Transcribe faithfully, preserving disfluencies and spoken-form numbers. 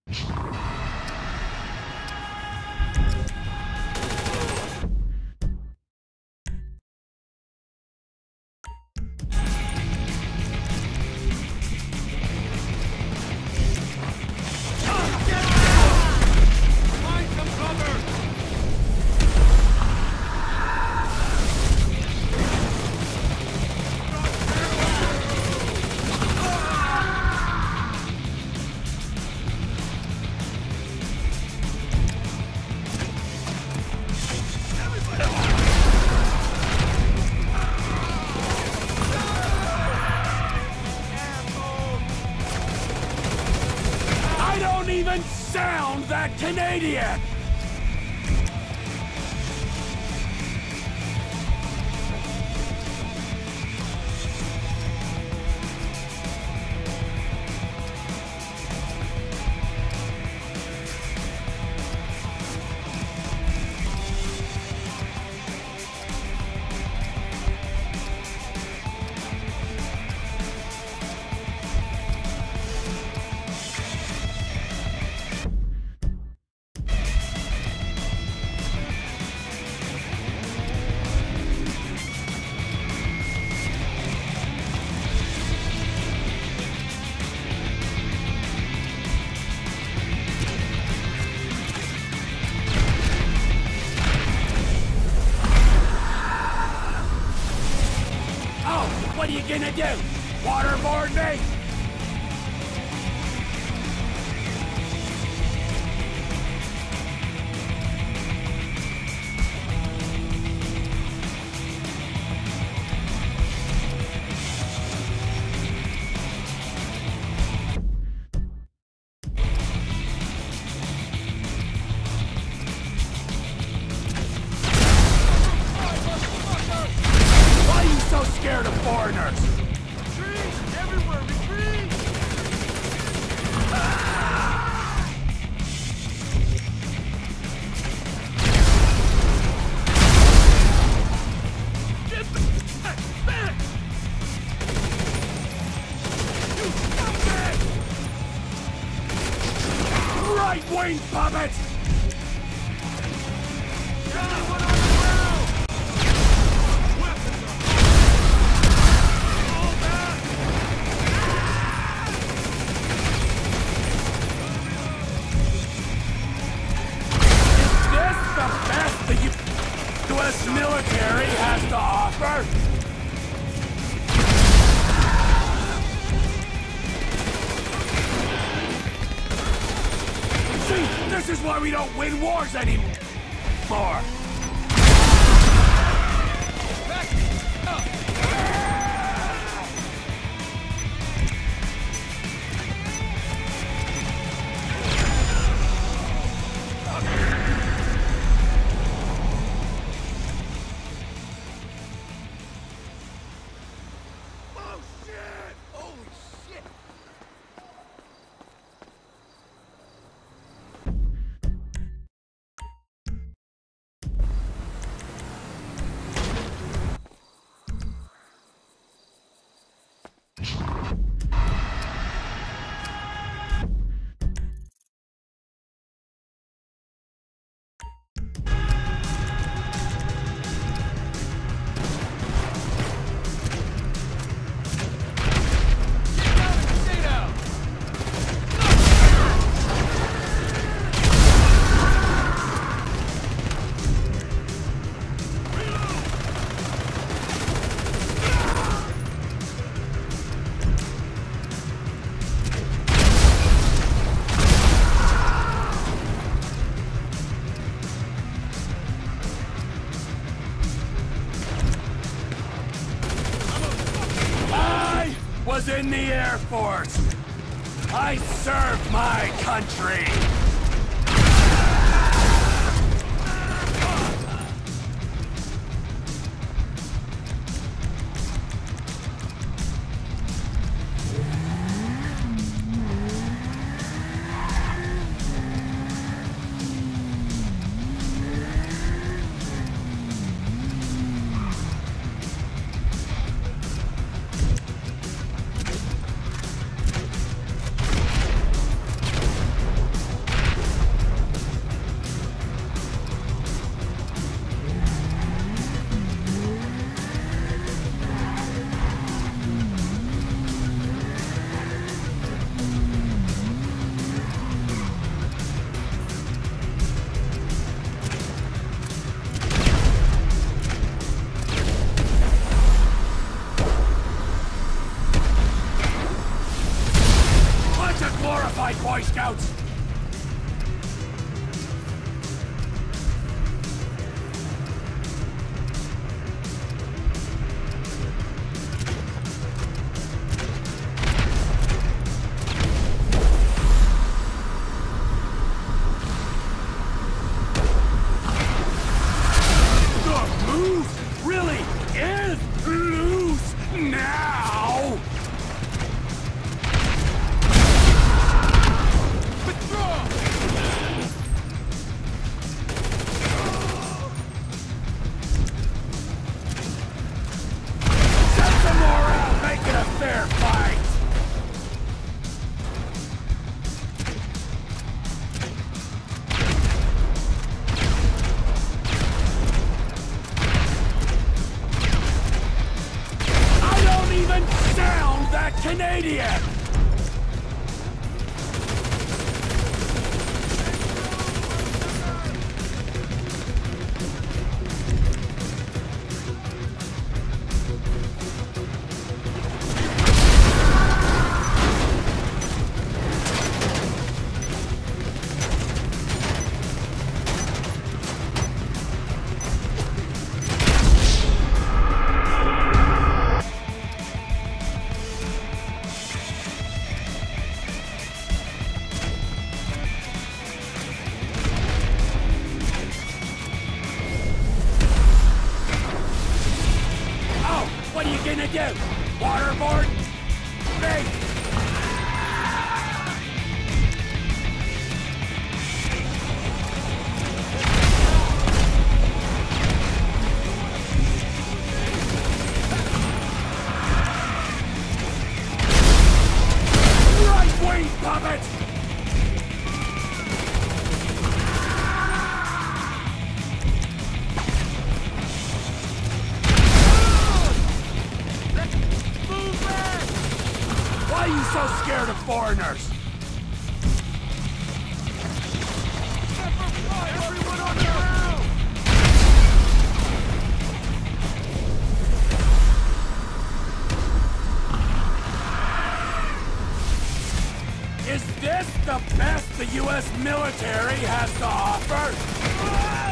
Sound that Canadian! What are you gonna do? Waterboard me? Why are you so scared of foreigners? Retreat! Everywhere, retreat! Ah! Get back! Back! You scumbag! Right-wing puppet! Anyone on the ground! Weapons are all back! Is this the best the U S military has to offer? See, this is why we don't win wars anymore. Back up! Oh shit! Holy shit! Was in the Air Force. I served my country. side, Boy Scouts! The moose really is loose now! Withdraw! Set some more out, make it a fair fight! I don't even sound that Canadian! Oh, what are you gonna do? Waterboard? Big! Right wing puppet! Move back! Why are you so scared of foreigners? Pepper fire! Everyone on the ground! Is this the best the U S military has to offer?